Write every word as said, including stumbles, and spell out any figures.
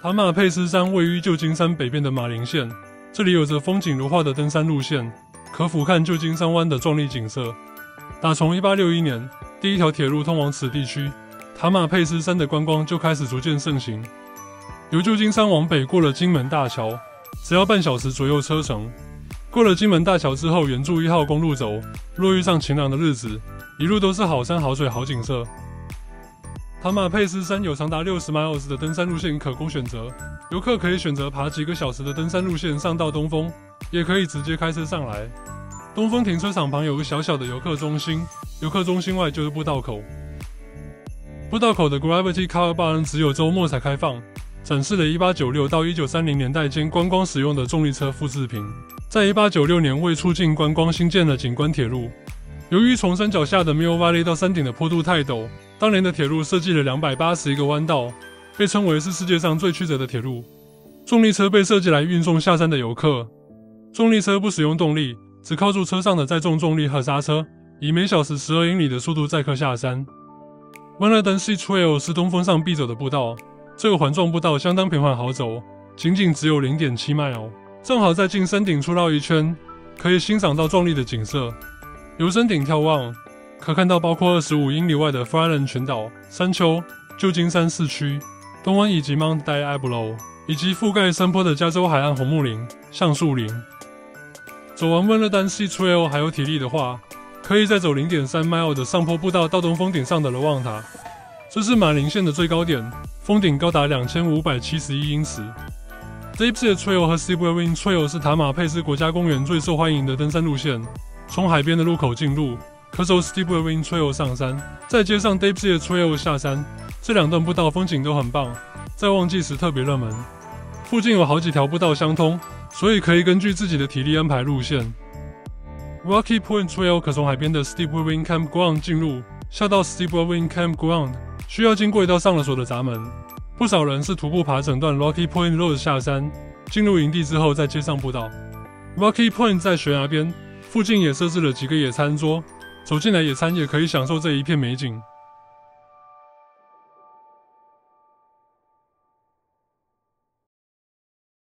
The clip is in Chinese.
塔马佩斯山位于旧金山北边的马林县，这里有着风景如画的登山路线，可俯瞰旧金山湾的壮丽景色。打从一八六一年第一条铁路通往此地区，塔马佩斯山的观光就开始逐渐盛行。由旧金山往北过了金门大桥，只要半小时左右车程。过了金门大桥之后，沿住一号公路走，若遇上晴朗的日子，一路都是好山好水好景色。塔马佩斯山有长达六十 miles 的登山路线可供选择，游客可以选择爬几个小时的登山路线上到东峰，也可以直接开车上来。东峰停车场旁有个小小的游客中心，游客中心外就是步道口。步道口的 Gravity Car Barn 只有周末才开放，展示了一八九六到一九三零年代间观光使用的重力车复制品。在一八九六年为促进观光新建了景观铁路。由于从山脚下的 Mill Valley 到山顶的坡度太陡，当年的铁路设计了两百八十一个弯道，被称为是世界上最曲折的铁路。重力车被设计来运送下山的游客。重力车不使用动力，只靠住车上的载重重力和刹车，以每小时十二英里的速度载客下山。温勒登 Sea Trail 是东峰上必走的步道，这个环状步道相当平缓好走，仅仅只有 零点七 mile， 正好在进山顶处绕一圈，可以欣赏到壮丽的景色。由山顶眺望，可看到包括二十五英里外的 Fryland 群岛、山丘、旧金山市区、东湾以及 Mount Diablo， 以及覆盖山坡的加州海岸红木林、橡树林。走完温勒丹 Sea Trail 还有体力的话，可以再走 零点三 mile 的上坡步道到东峰顶上的罗旺塔，这是马林县的最高点，峰顶高达两千五百七十一英尺。Dapsy Trail 和 Stillwell Trail 是塔马佩斯国家公园最受欢迎的登山路线。从海边的入口进入，可走 Stillwell Trail 上山，再接上 Dapsy Trail 下山。这两段步道风景都很棒，在旺季时特别热门。附近有好几条步道相通，所以可以根据自己的体力安排路线。Rocky Point Trail 可从海边的 Stillwell Campground 进入，下到 Stillwell Campground 需要经过一道上了锁的闸门。不少人是徒步爬整段 Rocky Point Road 下山，进入营地之后再接上步道。Rocky Point 在悬崖边，附近也设置了几个野餐桌，走进来野餐也可以享受这一片美景。